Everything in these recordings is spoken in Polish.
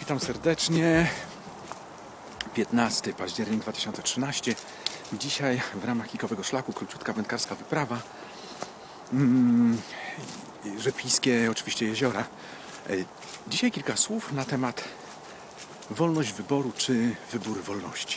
Witam serdecznie. 15 październik 2013. Dzisiaj w ramach Kikowego Szlaku króciutka wędkarska wyprawa. Rzepińskie oczywiście jeziora. Dzisiaj kilka słów na temat wolność wyboru czy wybór wolności.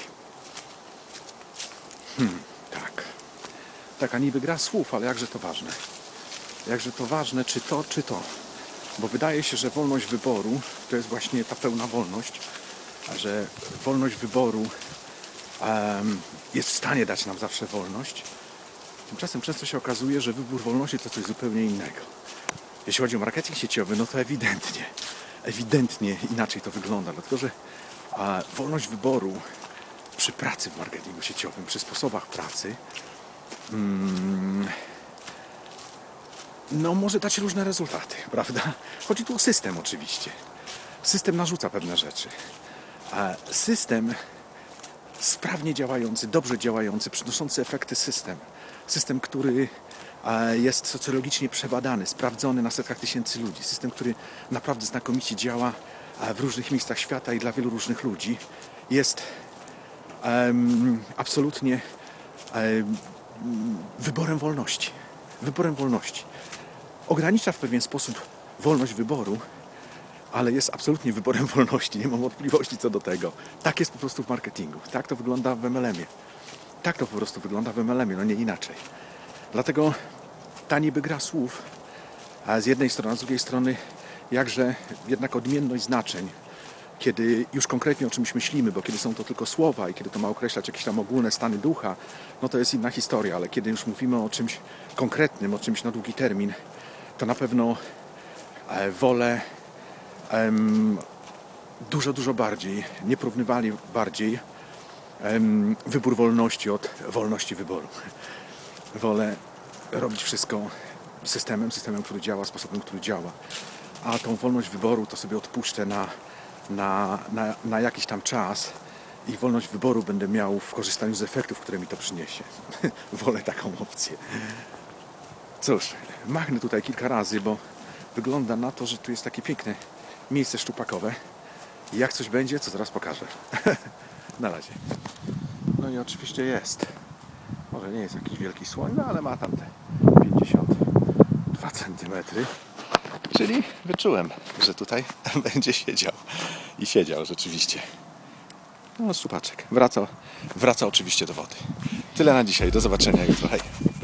Tak. Taka niby gra słów, ale jakże to ważne. Jakże to ważne, czy to. Bo wydaje się, że wolność wyboru to jest właśnie ta pełna wolność, a że wolność wyboru jest w stanie dać nam zawsze wolność. Tymczasem często się okazuje, że wybór wolności to coś zupełnie innego. Jeśli chodzi o marketing sieciowy, no to ewidentnie inaczej to wygląda, dlatego że wolność wyboru przy pracy w marketingu sieciowym, przy sposobach pracy może dać różne rezultaty, prawda? Chodzi tu o system oczywiście. System narzuca pewne rzeczy. System sprawnie działający, dobrze działający, przynoszący efekty system. System, który jest socjologicznie przebadany, sprawdzony na setkach tysięcy ludzi. System, który naprawdę znakomicie działa w różnych miejscach świata i dla wielu różnych ludzi. Jest absolutnie wyborem wolności. Wyborem wolności. Ogranicza w pewien sposób wolność wyboru, ale jest absolutnie wyborem wolności. Nie mam wątpliwości co do tego. Tak jest po prostu w marketingu. Tak to wygląda w MLM-ie. Tak to po prostu wygląda w MLM-ie, no nie inaczej. Dlatego ta niby gra słów, a z jednej strony, a z drugiej strony jakże jednak odmienność znaczeń, kiedy już konkretnie o czymś myślimy, bo kiedy są to tylko słowa i kiedy to ma określać jakieś tam ogólne stany ducha, no to jest inna historia, ale kiedy już mówimy o czymś konkretnym, o czymś na długi termin, to na pewno wolę dużo bardziej, nieporównywalnie bardziej wybór wolności od wolności wyboru. Wolę robić wszystko systemem, który działa, sposobem, który działa. A tą wolność wyboru to sobie odpuszczę na jakiś tam czas i wolność wyboru będę miał w korzystaniu z efektów, które mi to przyniesie. Wolę taką opcję. Cóż, machnę tutaj kilka razy, bo wygląda na to, że tu jest takie piękne miejsce szczupakowe. I jak coś będzie, to zaraz pokażę. Na razie. No i oczywiście jest. Może nie jest jakiś wielki słoń, no ale ma tam te 52 cm. Czyli wyczułem, że tutaj będzie siedział. I siedział rzeczywiście. No szczupaczek. Wraca oczywiście do wody. Tyle na dzisiaj. Do zobaczenia jutro. Hej.